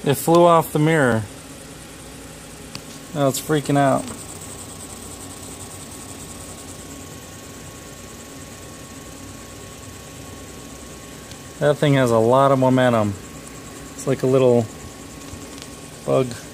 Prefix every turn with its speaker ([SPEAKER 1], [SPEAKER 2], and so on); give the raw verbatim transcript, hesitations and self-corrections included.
[SPEAKER 1] It flew off the mirror. Now it's freaking out. That thing has a lot of momentum. It's like a little bug.